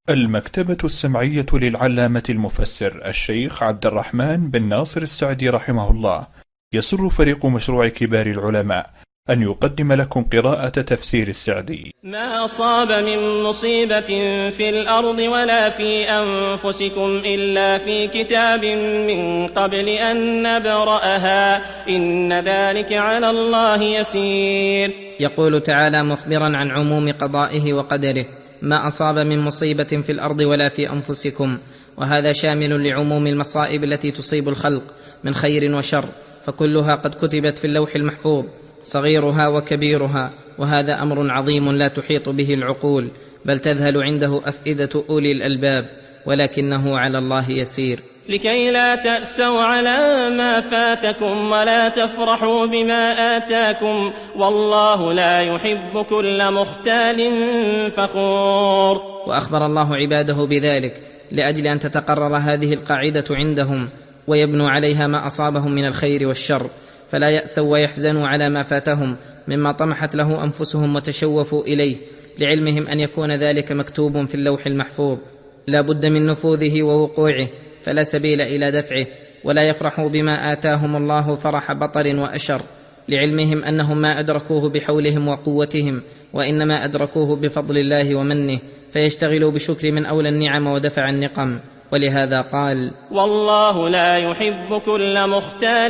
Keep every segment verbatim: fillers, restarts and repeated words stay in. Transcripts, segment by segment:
المكتبة السمعية للعلامة المفسر الشيخ عبد الرحمن بن ناصر السعدي رحمه الله يسر فريق مشروع كبار العلماء أن يقدم لكم قراءة تفسير السعدي. ما أصاب من مصيبة في الأرض ولا في أنفسكم إلا في كتاب من قبل أن نبرأها إن ذلك على الله يسير. يقول تعالى مخبرا عن عموم قضائه وقدره: ما أصاب من مصيبة في الأرض ولا في أنفسكم، وهذا شامل لعموم المصائب التي تصيب الخلق من خير وشر، فكلها قد كتبت في اللوح المحفوظ صغيرها وكبيرها، وهذا أمر عظيم لا تحيط به العقول، بل تذهل عنده أفئدة أولي الألباب، ولكنه على الله يسير. لكي لا تأسوا على ما فاتكم ولا تفرحوا بما آتاكم، والله لا يحب كل مختال فخور. وأخبر الله عباده بذلك لأجل أن تتقرر هذه القاعدة عندهم ويبنوا عليها ما أصابهم من الخير والشر، فلا يأسوا ويحزنوا على ما فاتهم مما طمحت له أنفسهم وتشوفوا إليه، لعلمهم أن يكون ذلك مكتوب في اللوح المحفوظ لا بد من نفوذه ووقوعه، فلا سبيل إلى دفعه. ولا يفرحوا بما آتاهم الله فرح بطر وأشر، لعلمهم أنهم ما أدركوه بحولهم وقوتهم، وإنما أدركوه بفضل الله ومنه، فيشتغلوا بشكر من أولى النعم ودفع النقم. ولهذا قال: والله لا يحب كل مختال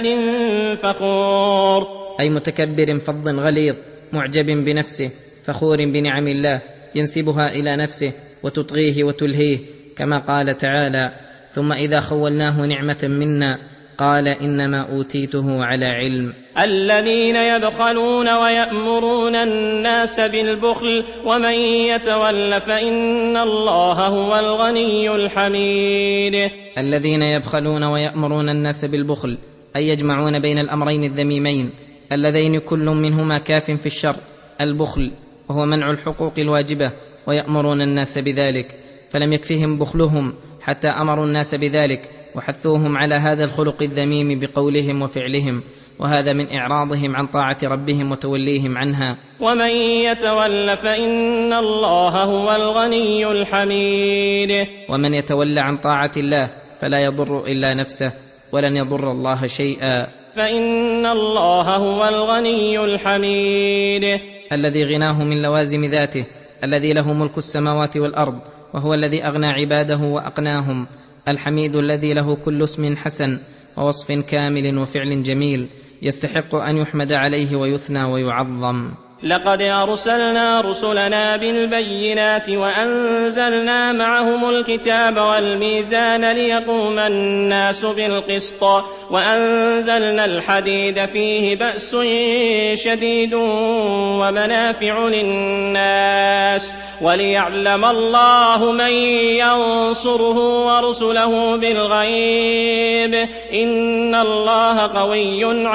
فخور، أي متكبر فظ غليظ معجب بنفسه فخور بنعم الله ينسبها إلى نفسه وتطغيه وتلهيه، كما قال تعالى: ثم إذا خولناه نعمة منا قال إنما أوتيته على علم. الذين يبخلون ويأمرون الناس بالبخل ومن يتول فإن الله هو الغني الحميد. الذين يبخلون ويأمرون الناس بالبخل أي يجمعون بين الأمرين الذميمين اللذين كل منهما كاف في الشر: البخل وهو منع الحقوق الواجبة، ويأمرون الناس بذلك، فلم يكفهم بخلهم حتى أمروا الناس بذلك وحثوهم على هذا الخلق الذميم بقولهم وفعلهم، وهذا من إعراضهم عن طاعة ربهم وتوليهم عنها. ومن يتول فإن الله هو الغني الحميد. ومن يتولى عن طاعة الله فلا يضر إلا نفسه ولن يضر الله شيئا، فإن الله هو الغني الحميد الذي غناه من لوازم ذاته، الذي له ملك السماوات والأرض، وهو الذي أغنى عباده وأقناهم، الحميد الذي له كل اسم حسن ووصف كامل وفعل جميل يستحق أن يحمد عليه ويثنى ويعظم. لقد أرسلنا رسلنا بالبينات وأنزلنا معهم الكتاب والميزان ليقوم الناس بالقسط وأنزلنا الحديد فيه بأس شديد ومنافع للناس وليعلم الله من ينصره ورسله بالغيب إن الله قوي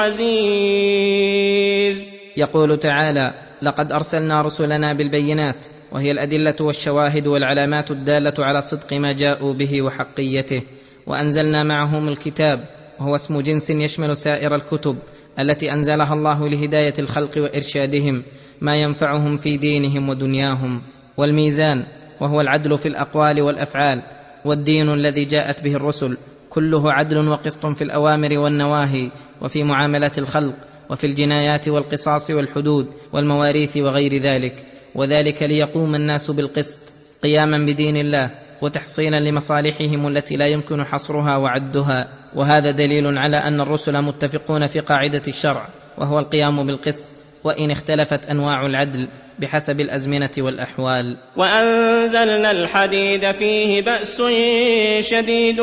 عزيز. يقول تعالى: لقد أرسلنا رسلنا بالبينات، وهي الأدلة والشواهد والعلامات الدالة على صدق ما جاءوا به وحقيته، وأنزلنا معهم الكتاب، وهو اسم جنس يشمل سائر الكتب التي أنزلها الله لهداية الخلق وإرشادهم ما ينفعهم في دينهم ودنياهم، والميزان وهو العدل في الأقوال والأفعال، والدين الذي جاءت به الرسل كله عدل وقسط في الأوامر والنواهي وفي معاملات الخلق وفي الجنايات والقصاص والحدود والمواريث وغير ذلك، وذلك ليقوم الناس بالقسط قياما بدين الله وتحصيلا لمصالحهم التي لا يمكن حصرها وعدها. وهذا دليل على أن الرسل متفقون في قاعدة الشرع، وهو القيام بالقسط، وإن اختلفت أنواع العدل بحسب الأزمنة والأحوال. وأنزلنا الحديد فيه بأس شديد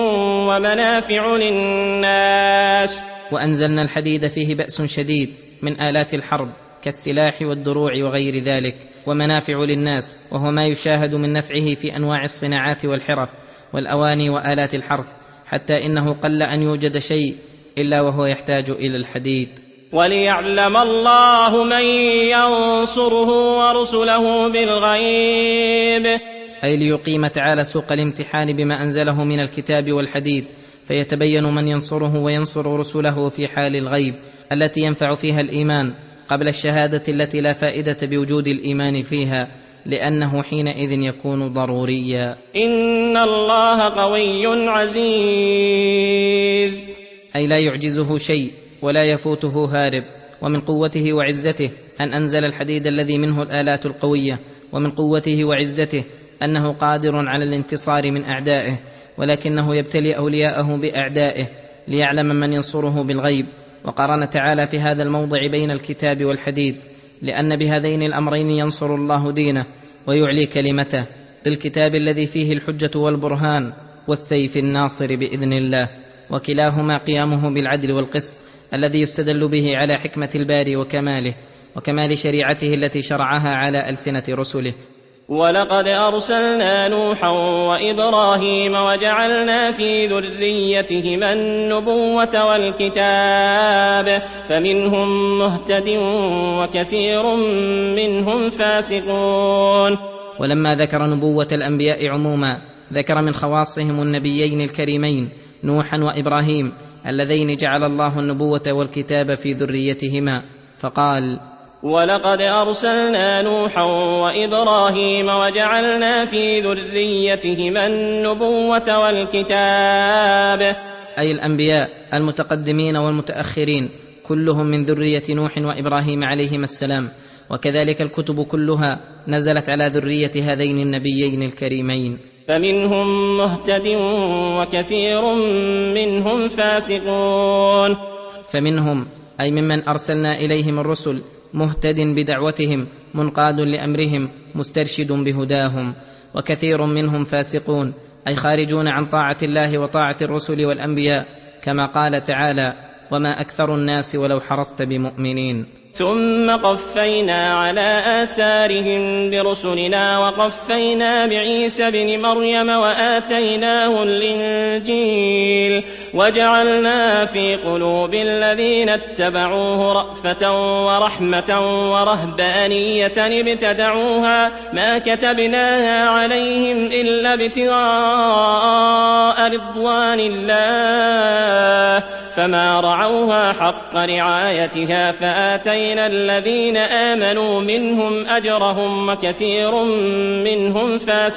ومنافع للناس. وأنزلنا الحديد فيه بأس شديد من آلات الحرب كالسلاح والدروع وغير ذلك، ومنافع للناس وهو ما يشاهد من نفعه في أنواع الصناعات والحرف والأواني وآلات الحرث، حتى إنه قل أن يوجد شيء إلا وهو يحتاج إلى الحديد. وليعلم الله من ينصره ورسله بالغيب، أي ليقيم تعالى سوق الامتحان بما أنزله من الكتاب والحديد، فيتبين من ينصره وينصر رسله في حال الغيب التي ينفع فيها الإيمان قبل الشهادة التي لا فائدة بوجود الإيمان فيها، لأنه حينئذ يكون ضروريا. إن الله قوي عزيز، أي لا يعجزه شيء ولا يفوته هارب. ومن قوته وعزته أن أنزل الحديد الذي منه الآلات القوية، ومن قوته وعزته أنه قادر على الانتصار من أعدائه، ولكنه يبتلي أولياءه بأعدائه ليعلم من ينصره بالغيب. وقارن تعالى في هذا الموضع بين الكتاب والحديد، لأن بهذين الأمرين ينصر الله دينه ويعلي كلمته، بالكتاب الذي فيه الحجة والبرهان، والسيف الناصر بإذن الله، وكلاهما قيامه بالعدل والقسط الذي يستدل به على حكمة الباري وكماله وكمال شريعته التي شرعها على ألسنة رسله. ولقد أرسلنا نوحا وإبراهيم وجعلنا في ذريتهما النبوة والكتاب فمنهم مهتد وكثير منهم فاسقون. ولما ذكر نبوة الأنبياء عموما ذكر من خواصهم النبيين الكريمين نوحا وإبراهيم اللذين جعل الله النبوة والكتاب في ذريتهما، فقال: ولقد أرسلنا نوحا وإبراهيم وجعلنا في ذريتهما النبوة والكتاب، أي الأنبياء المتقدمين والمتأخرين كلهم من ذرية نوح وإبراهيم عليهما السلام، وكذلك الكتب كلها نزلت على ذرية هذين النبيين الكريمين. فمنهم مهتد وكثير منهم فاسقون. فمنهم أي ممن أرسلنا إليهم الرسل مهتد بدعوتهم منقاد لأمرهم مسترشد بهداهم، وكثير منهم فاسقون أي خارجون عن طاعة الله وطاعة الرسل والأنبياء، كما قال تعالى: وما أكثر الناس ولو حرصت بمؤمنين. ثم قفينا على آثارهم برسلنا وقفينا بعيسى ابن مريم وآتيناه الإنجيل وجعلنا في قلوب الذين اتبعوه رأفة ورحمة ورهبانية ابتدعوها ما كتبناها عليهم إلا ابتغاء رضوان الله فما رعوها حق رعايتها فآتينا الذين آمنوا منهم أجرهم وكثير منهم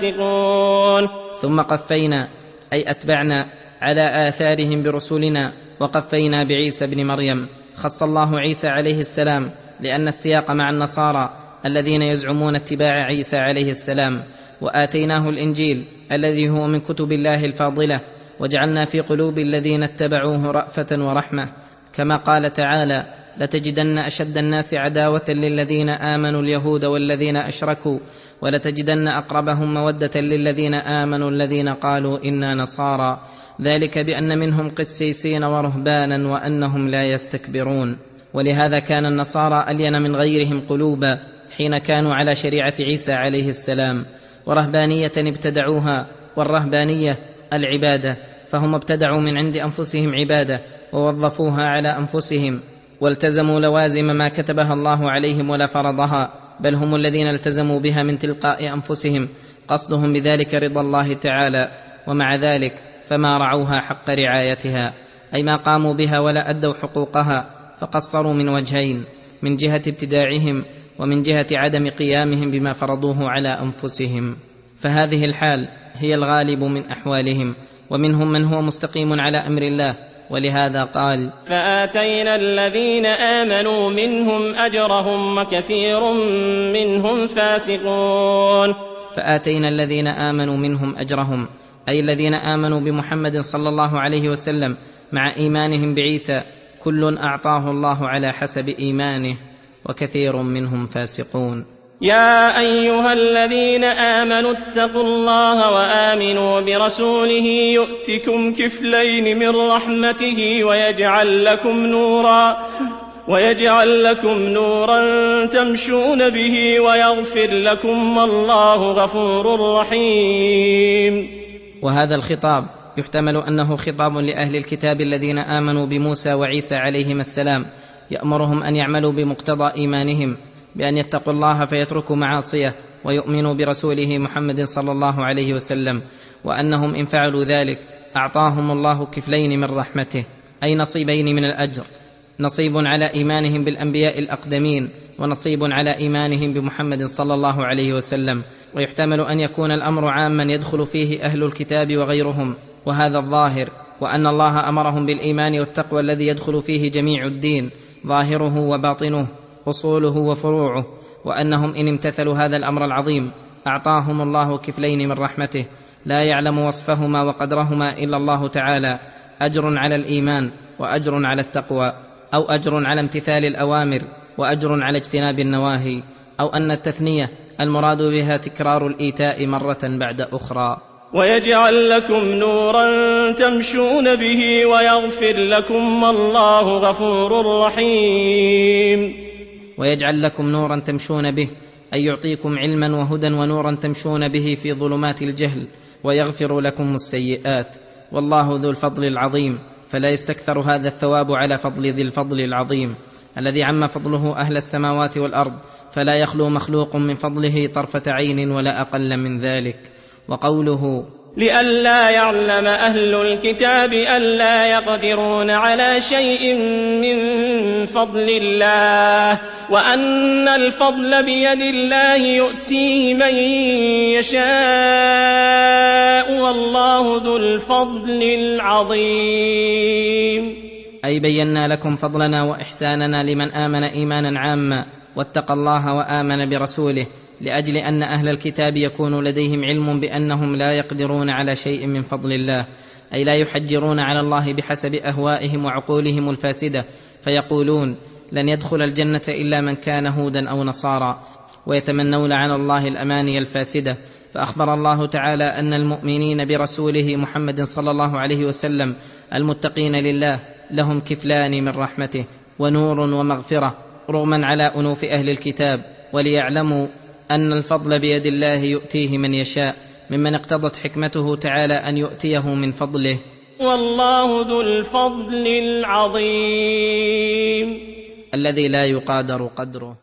فاسقون. ثم قفينا أي أتبعنا على آثارهم برسلنا، وقفينا بعيسى بن مريم. خص الله عيسى عليه السلام لأن السياق مع النصارى الذين يزعمون اتباع عيسى عليه السلام. وآتيناه الإنجيل الذي هو من كتب الله الفاضلة، وجعلنا في قلوب الذين اتبعوه رأفة ورحمة، كما قال تعالى: لتجدن أشد الناس عداوة للذين آمنوا اليهود والذين أشركوا ولتجدن أقربهم مودة للذين آمنوا الذين قالوا إنا نصارى ذلك بأن منهم قسيسين ورهبانا وأنهم لا يستكبرون. ولهذا كان النصارى ألين من غيرهم قلوبا حين كانوا على شريعة عيسى عليه السلام، ورهبانية ابتدعوها، والرهبانية العبادة، فهم ابتدعوا من عند أنفسهم عبادة ووظفوها على أنفسهم والتزموا لوازم ما كتبها الله عليهم ولا فرضها، بل هم الذين التزموا بها من تلقاء أنفسهم قصدهم بذلك رضا الله تعالى. ومع ذلك فما رعوها حق رعايتها، أي ما قاموا بها ولا أدوا حقوقها، فقصروا من وجهين: من جهة ابتداعهم ومن جهة عدم قيامهم بما فرضوه على أنفسهم. فهذه الحال هي الغالب من أحوالهم، ومنهم من هو مستقيم على أمر الله. ولهذا قال: فآتينا الذين آمنوا منهم أجرهم وكثير منهم فاسقون. فآتينا الذين آمنوا منهم أجرهم، أي الذين آمنوا بمحمد صلى الله عليه وسلم مع إيمانهم بعيسى، كل أعطاه الله على حسب إيمانه، وكثير منهم فاسقون. يا أيها الذين آمنوا اتقوا الله وآمنوا برسوله يؤتكم كفلين من رحمته ويجعل لكم نورا ويجعل لكم نورا تمشون به ويغفر لكم والله غفور رحيم. وهذا الخطاب يحتمل أنه خطاب لأهل الكتاب الذين آمنوا بموسى وعيسى عليهما السلام، يأمرهم أن يعملوا بمقتضى إيمانهم بأن يتقوا الله فيتركوا معاصيه ويؤمنوا برسوله محمد صلى الله عليه وسلم، وأنهم إن فعلوا ذلك أعطاهم الله كفلين من رحمته، أي نصيبين من الأجر، نصيب على ايمانهم بالانبياء الاقدمين، ونصيب على ايمانهم بمحمد صلى الله عليه وسلم. ويحتمل ان يكون الامر عاما يدخل فيه اهل الكتاب وغيرهم، وهذا الظاهر، وان الله امرهم بالايمان والتقوى الذي يدخل فيه جميع الدين، ظاهره وباطنه، اصوله وفروعه، وانهم ان امتثلوا هذا الامر العظيم اعطاهم الله كفلين من رحمته لا يعلم وصفهما وقدرهما الا الله تعالى: اجر على الايمان، واجر على التقوى، او اجر على امتثال الاوامر، واجر على اجتناب النواهي، او ان التثنيه المراد بها تكرار الايتاء مره بعد اخرى. ويجعل لكم نورا تمشون به ويغفر لكم والله غفور رحيم. ويجعل لكم نورا تمشون به، أي يعطيكم علما وهدى ونورا تمشون به في ظلمات الجهل، ويغفر لكم السيئات، والله ذو الفضل العظيم، فلا يستكثر هذا الثواب على فضل ذي الفضل العظيم الذي عم فضله أهل السماوات والأرض، فلا يخلو مخلوق من فضله طرفة عين ولا أقل من ذلك. وقوله: لئلا يعلم أهل الكتاب ألا يقدرون على شيء من فضل الله، وأن الفضل بيد الله يؤتيه من يشاء والله ذو الفضل العظيم. أي بينا لكم فضلنا وإحساننا لمن آمن إيمانا عاما واتقى الله وآمن برسوله، لأجل أن أهل الكتاب يكون لديهم علم بأنهم لا يقدرون على شيء من فضل الله، أي لا يحجرون على الله بحسب أهوائهم وعقولهم الفاسدة، فيقولون: لن يدخل الجنة إلا من كان هودا أو نصارى، ويتمنون على الله الأماني الفاسدة. فأخبر الله تعالى أن المؤمنين برسوله محمد صلى الله عليه وسلم المتقين لله لهم كفلان من رحمته ونور ومغفرة، رغما على أنوف أهل الكتاب، وليعلموا أن الفضل بيد الله يؤتيه من يشاء، ممن اقتضت حكمته تعالى أن يؤتيه من فضله، والله ذو الفضل العظيم الذي لا يقادر قدره.